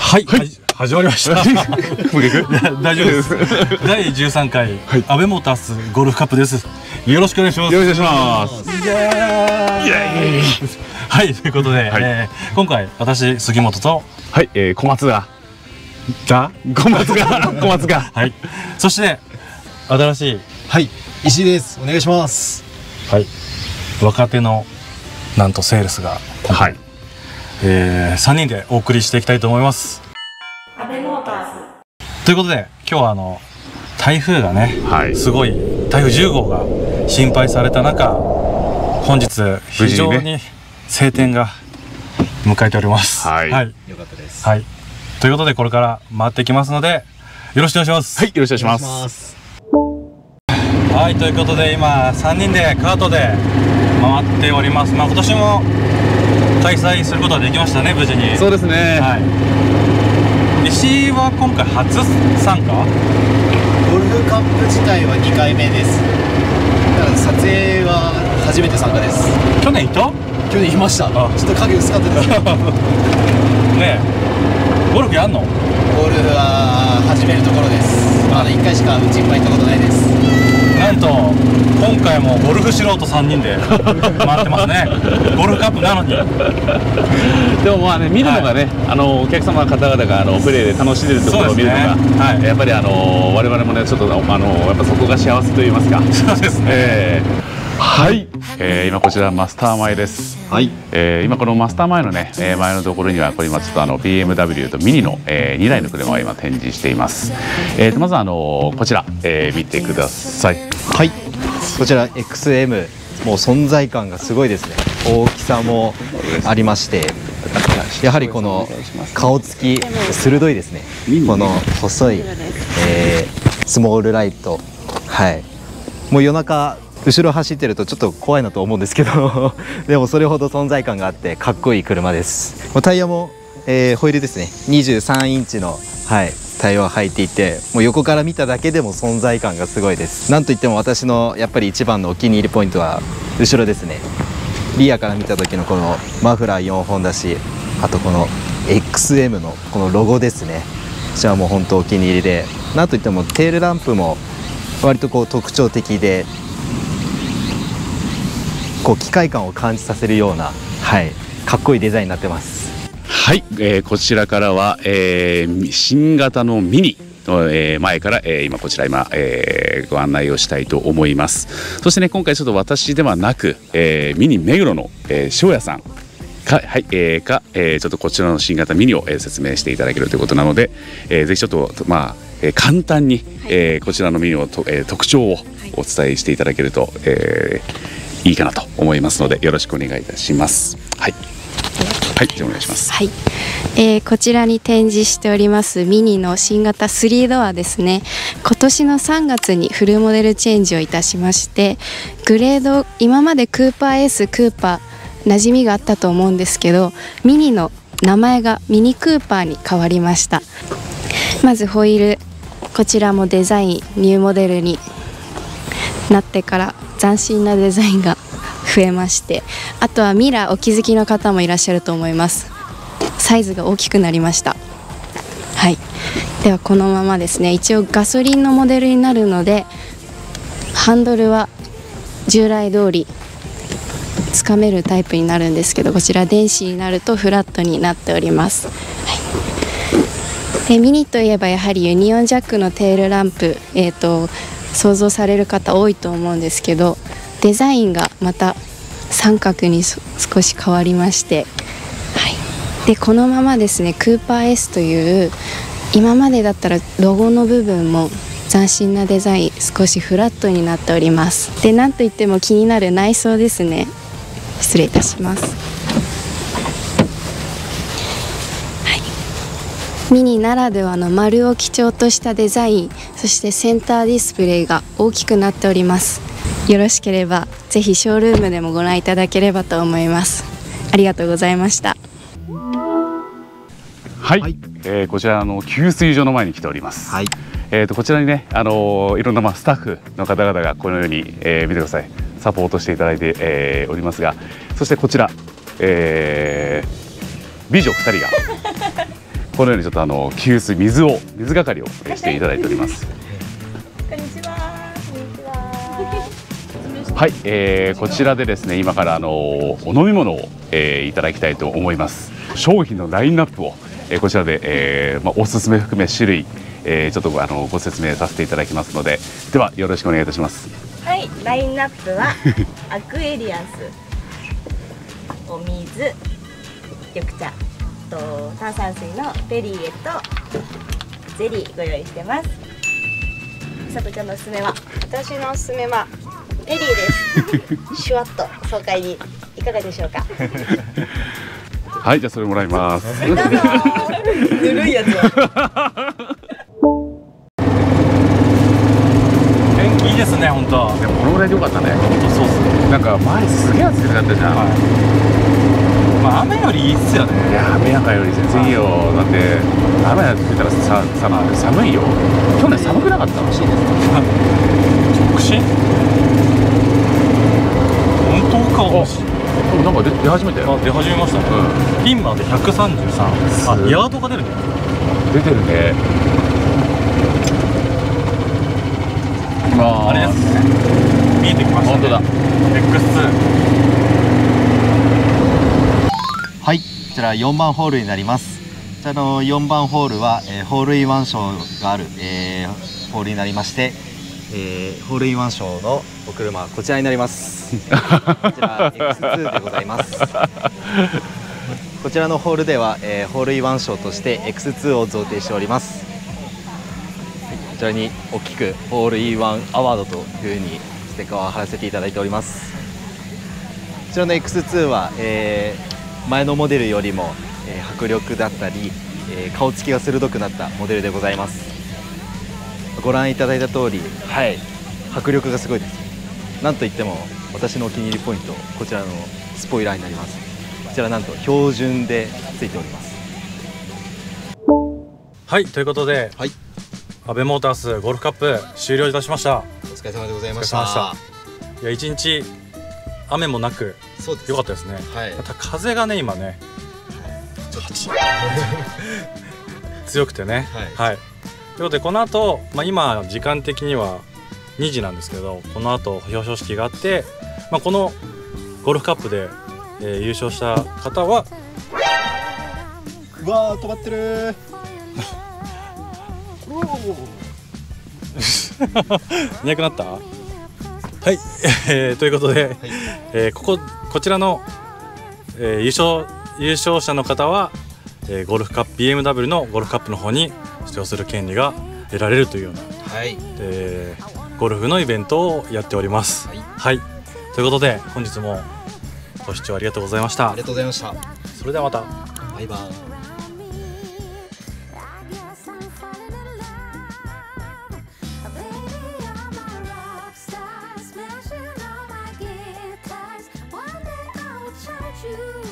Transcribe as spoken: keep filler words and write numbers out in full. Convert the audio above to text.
はい、はい、始まりました。大丈夫です。だいじゅうさんかいアベモータースゴルフカップです。よろしくお願いします。 よろしくお願いします。イエーイ。 はい、ということで、はい、えー、今回私杉本と、 はい、えー、小松がだ小松が小松がはい、そして新しい、 はい、石井です。お願いします。 はい、若手のなんとセールスが、はい、えー、さんにんでお送りしていきたいと思います。アベモーターズということで、今日はあの台風がね、はい、すごい台風じゅうごうが心配された中、本日非常に晴天が迎えております。 はい、 はい、 よかったです。 はい、ということでこれから回っていきますのでよろしくお願いします。 はい、よろしくお願いします。 はい、ということで今さんにんでカートで回っております。まあ今年も開催することができましたね、無事に。 そうですね。 はい、石井は今回初参加？ ゴルフカップ自体はにかいめです。だから撮影は初めて参加です。 去年いた？ 去年いました。ちょっと影薄かったですねえ、ゴルフやんの？ ゴルフは始めるところです。まだいっかいしかうちには行ったことないです。 なんと今回もゴルフ素人さんにんで回ってますね。ゴルフカップなのに。 でもまあね、見るのがね、はい、あのお客様の方々があのプレーで楽しんでるところを見るのが、ね、はい、やっぱりあの我々もねちょっとあのやっぱそこが幸せと言いますか。 そうですね。えーはい、えー、今こちらマスター前です。はい、えー、今このマスター前のね、えー、前のところにはこれ今ちょっとあの ビーエムダブリュー とミニの、えー、にだいの車が今展示しています。えー、とまずあのこちら、えー、見てください。 はい、こちら エックスエム、 もう存在感がすごいですね。大きさもありまして、やはりこの顔つき鋭いですね。この細い、えー、スモールライト、はい、もう夜中後ろ走ってるとちょっと怖いなと思うんですけどでもそれほど存在感があってかっこいい車です。タイヤも、えー、ホイールですね、にじゅうさんインチの、はい、タイヤを履いていて、もう横から見ただけでも存在感がすごいです。なんといっても私のやっぱり一番のお気に入りポイントは後ろですね。リアから見た時のこのマフラーよんほんだし、あとこの エックスエム のこのロゴですね。こちらも本当お気に入りで、なんといってもテールランプも割とこう特徴的で、こう機械感を感じさせるような、はい、かっこいいデザインになってます。 はい、えー、こちらからは、えー、新型のミニの、えー、前から、えー、今こちら今、えー、ご案内をしたいと思います。そしてね、今回ちょっと私ではなく、えー、ミニ目黒の、えー、翔也さんか、はい、えー、か、えー、ちょっとこちらの新型ミニを、えー、説明していただけるということなので、えー、ぜひちょっとまあ、えー、簡単に、はい、えー、こちらのミニのと、えー、特徴をお伝えしていただけると、えーいいかなと思いますのでよろしくお願いいたします。はい、はい、じゃあお願いします。 はい、えー、こちらに展示しておりますミニの新型スリードアですね。今年のさんがつにフルモデルチェンジをいたしまして、グレード、今までクーパー S、クーパー馴染みがあったと思うんですけど、ミニの名前がミニクーパーに変わりました。まずホイール、こちらもデザインニューモデルになってから斬新なデザインが増えまして、あとはミラーお気づきの方もいらっしゃると思います。サイズが大きくなりました。はい、ではこのままですね、一応ガソリンのモデルになるのでハンドルは従来通りつかめるタイプになるんですけど、こちら電子になるとフラットになっております。はい、でミニといえばやはりユニオンジャックのテールランプ、えーと想像される方多いと思うんですけど、デザインがまた三角に少し変わりまして、はい、でこのままですねクーパー S という今までだったらロゴの部分も斬新なデザイン、少しフラットになっております。でなんといっても気になる内装ですね。失礼いたします。ミニならではの丸を基調としたデザイン、そしてセンターディスプレイが大きくなっております。よろしければぜひショールームでもご覧いただければと思います。ありがとうございました。 はい、はい、えー、こちらの給水所の前に来ております。はい、えー、とこちらにね、あのー、いろんなまあスタッフの方々がこのように、えー、見てください、サポートしていただいて、えー、おりますが、そしてこちら、えー、美女ふたりがこのようにちょっとあの給水水を水係をしていただいております。 こんにちは。こんにちは。 はい、えー、こちらでですね今からあのお飲み物を、えー、いただきたいと思います。商品のラインナップを、えー、こちらで、えーまあ、おすすめ含め種類、えー、ちょっとあのご説明させていただきますので、ではよろしくお願いいたします。 はい、ラインナップはアクエリアス、お水、緑茶と炭酸水のペリエとゼリーご用意してます。さとちゃんのおすすめは？私のおすすめはペリーです。シュワッと爽快にいかがでしょうか？ はい、じゃあそれもらいます。 ぬるいやつは。 天気いいですね、本当。 でもこのぐらいでよかったね。 本当そうっすね。 なんか前すげえ暑くなったじゃん。 はい、まあ雨よりいいっすよね。 いや雨なんかより全然いいよ。だって雨が降ってたらささ寒いよ。去年寒くなかったらしいです。 直進？本当かもしれない。 なんか出出始めたよ。 あ、出始めましたね。うん、ピンまでひゃくさんじゅうさん。あ、ヤードが出るね。 出てるね。 まあ、あれですね。見えてきましたね。本当だ。エックスツー。 はい、こちらよんばんホールになります。こちらのよんばんホールは、えー、ホールインワン賞がある、えー、ホールになりまして、えー、ホールインワン賞のお車はこちらになります。こちら エックスツー でございます。こちらのホールでは、えー、ホールインワン賞として エックスツー を贈呈しております。こちらに大きくホールインワンアワードというふうにステッカーを貼らせていただいております。こちらの エックスツー は、えー、前のモデルよりも、えー、迫力だったり、えー、顔つきが鋭くなったモデルでございます。ご覧いただいた通り、はい、迫力がすごいです。なんといっても私のお気に入りポイント、こちらのスポイラーになります。こちらなんと標準でついております。 はい、ということで、 はい、 アベモータースゴルフカップ終了いたしました。 お疲れ様でございましお疲れ様でた。 した。いや、一日雨もなくそうです。 良かったですね。 はい。 また風がね今ね、 ちょっと強くてね。 はい。 はい。ということでこの後、まあ今時間的にはにじなんですけど、この後表彰式があって、まあこのゴルフカップで、えー、優勝した方は、 うわー止まってるいなくなった？はい、えー、ということで、はい、えー、こここちらの、えー、優勝優勝者の方は、えー、ゴルフカップ ビーエムダブリュー のゴルフカップの方に出場する権利が得られるというような、 はい、 えー、ゴルフのイベントをやっております。はい、はい、ということで本日もご視聴ありがとうございました。 ありがとうございました。 それではまた。 バイバイ。 You